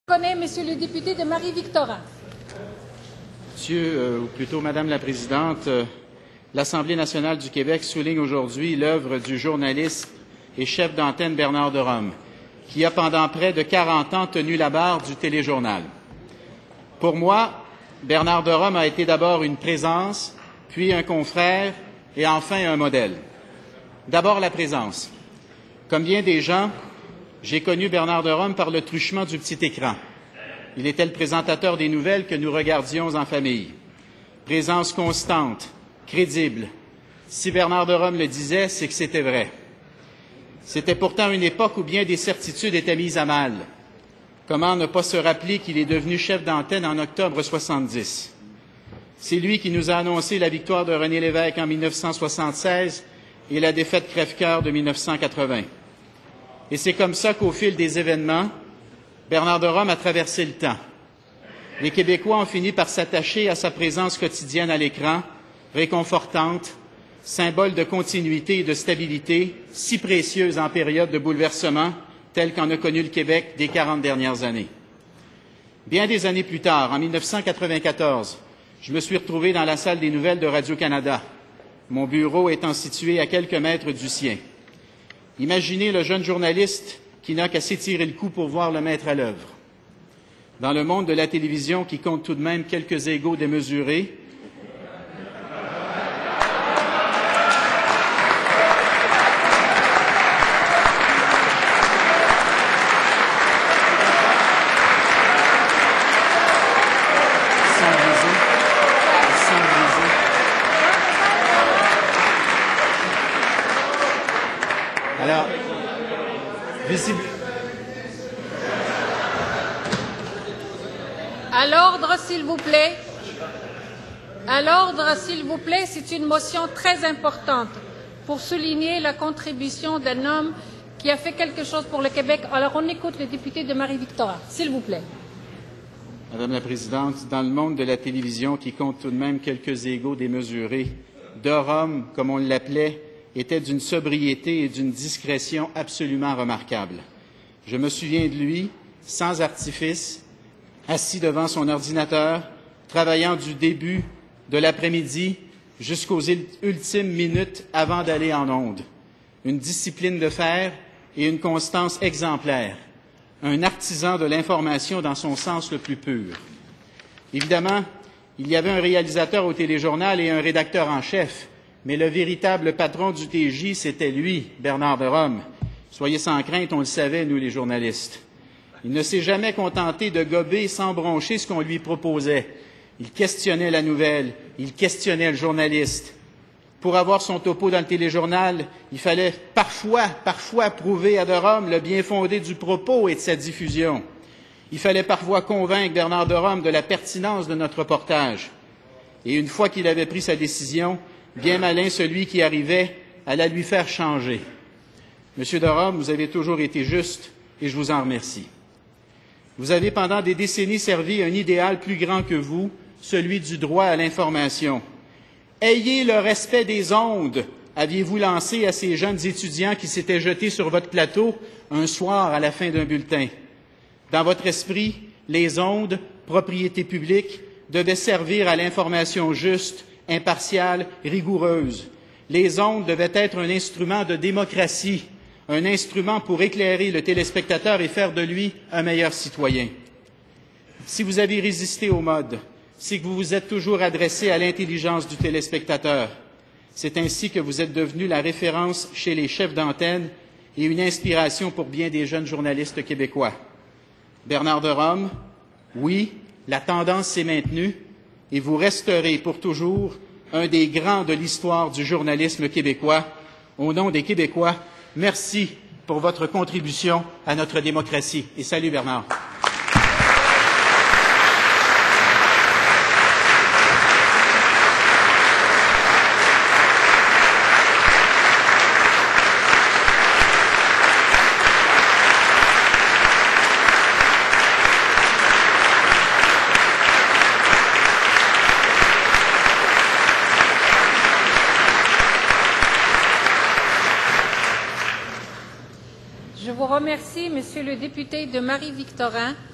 Connais, Monsieur le député de Marie-Victorin. Monsieur, ou plutôt Madame la Présidente, l'Assemblée nationale du Québec souligne aujourd'hui l'œuvre du journaliste et chef d'antenne Bernard de Rome, qui a pendant près de 40 ans tenu la barre du téléjournal. Pour moi, Bernard de Rome a été d'abord une présence, puis un confrère et enfin un modèle. D'abord la présence. Comme bien des gens, j'ai connu Bernard de Rome par le truchement du petit écran. Il était le présentateur des nouvelles que nous regardions en famille. Présence constante, crédible. Si Bernard de Rome le disait, c'est que c'était vrai. C'était pourtant une époque où bien des certitudes étaient mises à mal. Comment ne pas se rappeler qu'il est devenu chef d'antenne en octobre 70? C'est lui qui nous a annoncé la victoire de René Lévesque en 1976 et la défaite crève-cœur de 1980. Et c'est comme ça qu'au fil des événements, Bernard de Rome a traversé le temps. Les Québécois ont fini par s'attacher à sa présence quotidienne à l'écran, réconfortante, symbole de continuité et de stabilité, si précieuse en période de bouleversement, telle qu'en a connu le Québec des 40 dernières années. Bien des années plus tard, en 1994, je me suis retrouvé dans la salle des nouvelles de Radio-Canada, mon bureau étant situé à quelques mètres du sien. Imaginez le jeune journaliste qui n'a qu'à s'étirer le cou pour voir le maître à l'œuvre. Dans le monde de la télévision qui compte tout de même quelques égos démesurés, alors, visible. À l'ordre, s'il vous plaît. À l'ordre, s'il vous plaît, c'est une motion très importante pour souligner la contribution d'un homme qui a fait quelque chose pour le Québec. Alors, on écoute le député de Marie-Victorin, s'il vous plaît. Madame la Présidente, dans le monde de la télévision qui compte tout de même quelques égos démesurés, de Rome, comme on l'appelait, était d'une sobriété et d'une discrétion absolument remarquables. Je me souviens de lui, sans artifice, assis devant son ordinateur, travaillant du début de l'après-midi jusqu'aux ultimes minutes avant d'aller en ondes. Une discipline de fer et une constance exemplaires. Un artisan de l'information dans son sens le plus pur. Évidemment, il y avait un réalisateur au téléjournal et un rédacteur en chef, mais le véritable patron du TJ, c'était lui, Bernard de Rome. Soyez sans crainte, on le savait, nous les journalistes. Il ne s'est jamais contenté de gober sans broncher ce qu'on lui proposait. Il questionnait la nouvelle, il questionnait le journaliste. Pour avoir son topo dans le téléjournal, il fallait parfois prouver à de Rome le bien-fondé du propos et de sa diffusion. Il fallait parfois convaincre Bernard de Rome de la pertinence de notre reportage. Et une fois qu'il avait pris sa décision, bien malin celui qui arrivait à la lui faire changer. Monsieur de Rome, vous avez toujours été juste et je vous en remercie. Vous avez pendant des décennies servi un idéal plus grand que vous, celui du droit à l'information. Ayez le respect des ondes, aviez-vous lancé à ces jeunes étudiants qui s'étaient jetés sur votre plateau un soir à la fin d'un bulletin. Dans votre esprit, les ondes, propriété publique, devaient servir à l'information juste, impartiale, rigoureuse. Les ondes devaient être un instrument de démocratie, un instrument pour éclairer le téléspectateur et faire de lui un meilleur citoyen. Si vous avez résisté aux modes, c'est que vous vous êtes toujours adressé à l'intelligence du téléspectateur. C'est ainsi que vous êtes devenu la référence chez les chefs d'antenne et une inspiration pour bien des jeunes journalistes québécois. Bernard de Rome, oui, la tendance s'est maintenue, et vous resterez pour toujours un des grands de l'histoire du journalisme québécois. Au nom des Québécois, merci pour votre contribution à notre démocratie. Et salut Bernard. Je vous remercie, Monsieur le député de Marie-Victorin.